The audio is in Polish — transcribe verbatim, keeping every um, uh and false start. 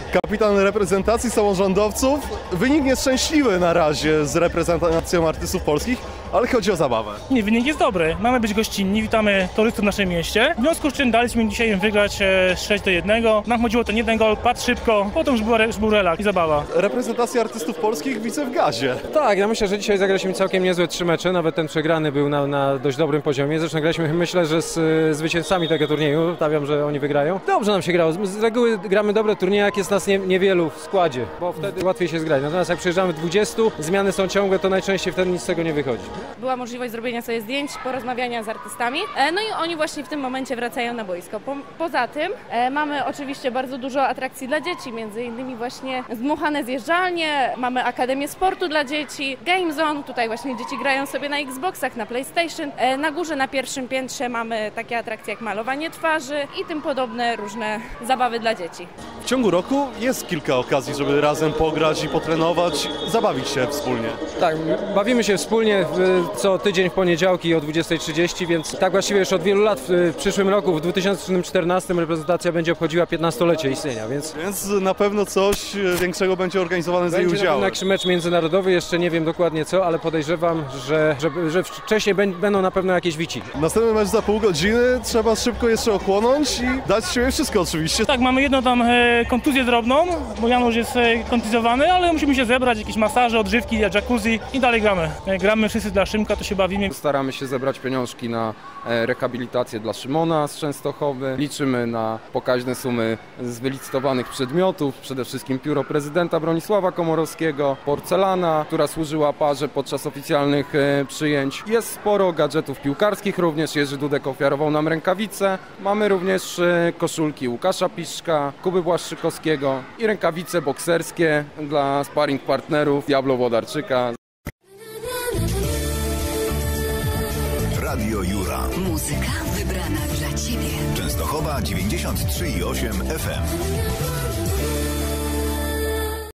Kapitan reprezentacji samorządowców. Wynik nieszczęśliwy na razie z reprezentacją artystów polskich, ale chodzi o zabawę. Nie, wynik jest dobry. Mamy być gościnni, witamy turystów w naszym mieście. W związku z czym daliśmy dzisiaj im wygrać sześć do jednego. Nam chodziło o ten jeden gol, padł szybko, potem już, była, już był relaks i zabawa. Reprezentacja artystów polskich widzę w gazie. Tak, ja myślę, że dzisiaj zagraliśmy całkiem niezłe trzy mecze, nawet ten przegrany był na, na dość dobrym poziomie. Zresztą graliśmy, myślę, że z y, zwycięzcami tego turnieju, stawiam, że oni wygrają. Dobrze nam się grało, z, z reguły gramy dobre turnieje, jak jest nas nie, niewielu w składzie, bo wtedy łatwiej się zgrać. Natomiast jak przyjeżdżamy dwudziestu, zmiany są ciągłe, to najczęściej wtedy nic z tego nie wychodzi. Była możliwość zrobienia sobie zdjęć, porozmawiania z artystami, no i oni właśnie w tym momencie wracają na boisko. Po, poza tym e, mamy oczywiście bardzo dużo atrakcji dla dzieci, między innymi właśnie zdmuchane zjeżdżalnie, mamy Akademię Sportu dla dzieci, Game Zone, tutaj właśnie dzieci grają sobie na Xboxach, na PlayStation. E, na górze na pierwszym piętrze mamy takie atrakcje jak malowanie twarzy i tym podobne różne zabawy dla dzieci. W ciągu roku jest kilka okazji, żeby razem pograć i potrenować, zabawić się wspólnie. Tak, bawimy się wspólnie w, co tydzień w poniedziałki o dwudziestej trzydzieści, więc tak właściwie już od wielu lat. W, w przyszłym roku, w dwa tysiące czternastym reprezentacja będzie obchodziła piętnastolecie istnienia, więc... Więc na pewno coś większego będzie organizowane z jej Będzie udziałem. jakiś mecz międzynarodowy, jeszcze nie wiem dokładnie co, ale podejrzewam, że, że, że wcześniej będą na pewno jakieś wiciki. Następny mecz za pół godziny, trzeba szybko jeszcze ochłonąć i dać siebie wszystko oczywiście. Tak, mamy jedną tam e, kontuzję drobną, bo Janusz jest e, kontuzjowany, ale musimy się zebrać, jakieś masaże, odżywki, jacuzzi i dalej gramy. E, gramy wszyscy dla Szymka, to się bawimy. Staramy się zebrać pieniążki na e, rehabilitację dla Szymona z Częstochowy. Liczymy na pokaźne sumy z wylicytowanych przedmiotów, przede wszystkim pióro prezydenta Bronisława Komorowskiego, porcelana, która służyła parze podczas oficjalnych e, przyjęć. Jest sporo gadżetów piłkarskich również, Jerzy Dudek ofiarował nam rękawice. Mamy również e, koszulki Łukasza Piszczka, Kuby Błaszczykowskiego i rękawice bokserskie dla sparring partnerów Diablo Włodarczyka. Radio Jura. Muzyka wybrana dla Ciebie. Częstochowa dziewięćdziesiąt trzy i osiem F M.